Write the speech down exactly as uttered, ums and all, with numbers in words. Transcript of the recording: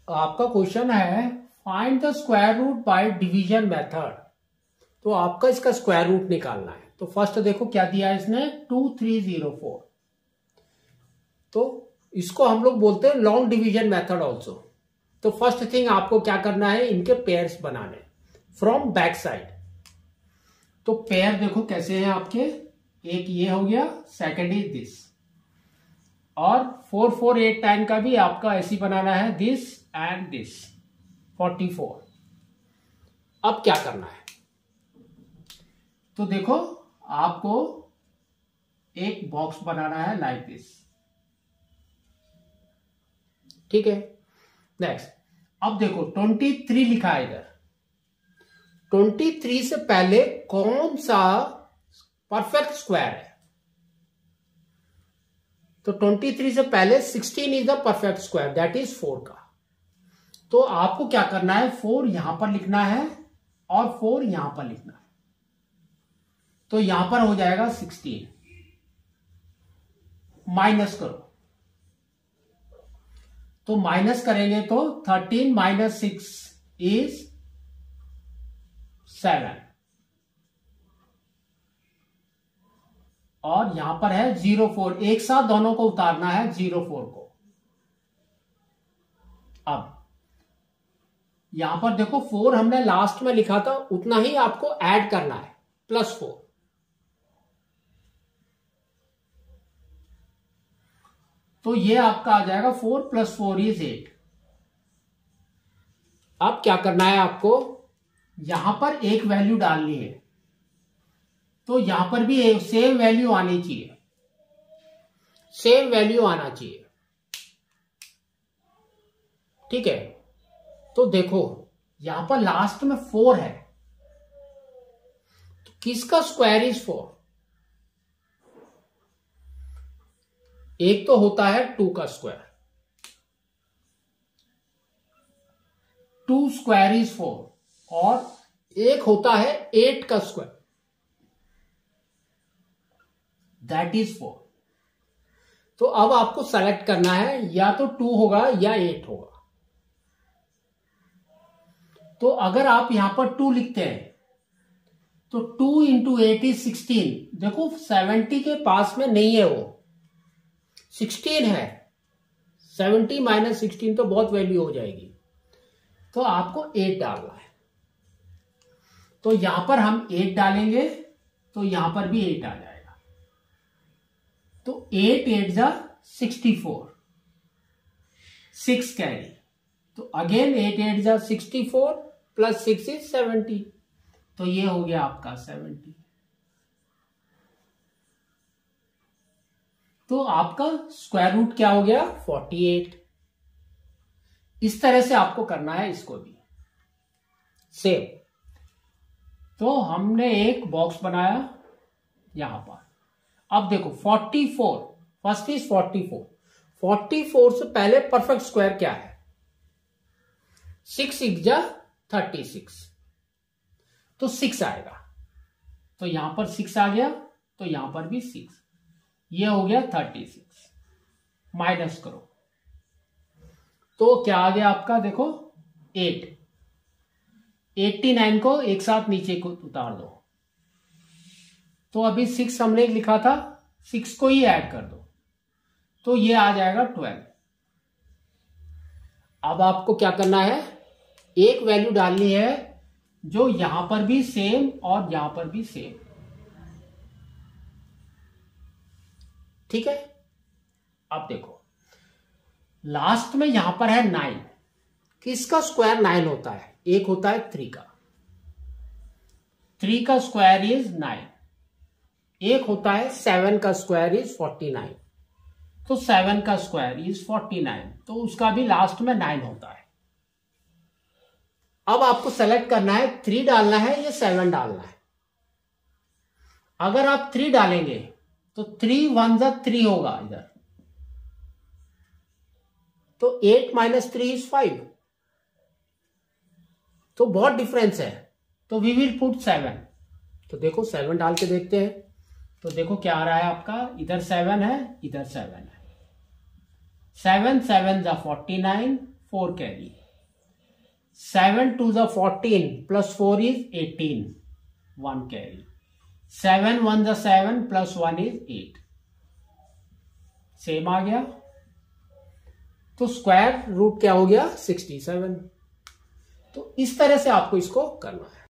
आपका क्वेश्चन है find the square root by division method. तो आपका इसका स्क्वायर रूट निकालना है। तो फर्स्ट देखो क्या दिया है इसने, टू थ्री जीरो फोर। तो इसको हम लोग बोलते हैं लॉन्ग डिवीजन मेथड ऑल्सो। तो फर्स्ट थिंग आपको क्या करना है, इनके पेयर्स बनाने फ्रॉम बैक साइड। तो पेयर देखो कैसे हैं आपके, एक ये हो गया, सेकेंड इज दिस, और फोर फोर एट नाइन का भी आपका ऐसी बनाना है, this and this, forty four. अब क्या करना है, तो देखो आपको एक बॉक्स बनाना है लाइक दिस, ठीक है। नेक्स्ट, अब देखो ट्वेंटी थ्री लिखा है इधर, ट्वेंटी थ्री से पहले कौन सा परफेक्ट स्क्वायर है, तो ट्वेंटी थ्री से पहले sixteen is the perfect square, that is four का। तो आपको क्या करना है, फोर यहां पर लिखना है और फोर यहां पर लिखना है। तो यहां पर हो जाएगा सिक्सटीन, माइनस करो, तो माइनस करेंगे तो thirteen minus six is seven, और यहां पर है जीरो फोर, एक साथ दोनों को उतारना है, जीरो फोर को। अब यहां पर देखो फोर हमने लास्ट में लिखा था, उतना ही आपको ऐड करना है, प्लस फोर। तो ये आपका आ जाएगा four plus four is eight. अब क्या करना है आपको, यहां पर एक वैल्यू डालनी है, तो यहां पर भी सेम वैल्यू आनी चाहिए, सेम वैल्यू आना चाहिए, ठीक है। तो देखो यहां पर लास्ट में फोर है, तो किसका स्क्वायर इज फोर, एक तो होता है टू का square, two square is four, और एक होता है एट का स्क्वायर, दैट इज फोर। तो अब आपको सेलेक्ट करना है, या तो टू होगा या एट होगा। तो अगर आप यहां पर टू लिखते हैं तो two into eight is sixteen. देखो सेवेंटी के पास में नहीं है, वो सिक्सटीन है, सेवेंटी माइनस सिक्सटीन तो बहुत वैल्यू हो जाएगी, तो आपको एट डालना है। तो यहां पर हम एट डालेंगे तो यहां पर भी एट आ जाएगा, तो एट एट जा सिक्सटी फोर, सिक्स कैरी, तो अगेन एट एट जा sixty four plus six is seventy, तो ये हो गया आपका सेवेंटी। तो आपका स्क्वायर रूट क्या हो गया, फोर्टी एट। इस तरह से आपको करना है इसको भी सेम। तो हमने एक बॉक्स बनाया यहां पर। अब देखो forty four, first is forty four, forty four से पहले परफेक्ट स्क्वायर क्या है, सिक्स इक्जा थर्टी सिक्स, तो सिक्स आएगा, तो यहां पर सिक्स आ गया, तो यहां पर भी सिक्स, ये हो गया थर्टी सिक्स, माइनस करो, तो क्या आ गया आपका, देखो एट, एट्टी नाइन को एक साथ नीचे को उतार दो, तो अभी सिक्स हमने लिखा था, सिक्स को ही ऐड कर दो, तो ये आ जाएगा ट्वेल्व। अब आपको क्या करना है, एक वैल्यू डालनी है जो यहां पर भी सेम और यहां पर भी सेम, ठीक है। अब देखो लास्ट में यहां पर है नाइन, किसका स्क्वायर नाइन होता है, एक होता है थ्री का, थ्री का स्क्वायर इज नाइन, एक होता है सेवन का स्क्वायर इज फोर्टी नाइन, तो सेवन का स्क्वायर इज फोर्टी नाइन, तो उसका भी लास्ट में नाइन होता है। अब आपको सेलेक्ट करना है, थ्री डालना है या सेवन डालना है। अगर आप थ्री डालेंगे तो थ्री वन जा थ्री होगा इधर, तो eight minus three is five, तो बहुत डिफरेंस है, तो वी विल पुट सेवन। तो देखो सेवन डाल के देखते हैं, तो देखो क्या आ रहा है आपका, इधर सेवन है, इधर सेवन है, सेवन सेवन जा forty nine, four carry, seven two ज fourteen plus four is eighteen, one carry, seven one ज seven plus one is eight, same आ गया। तो स्क्वायर रूट क्या हो गया सिक्सटी सेवन। तो इस तरह से आपको इसको करना है।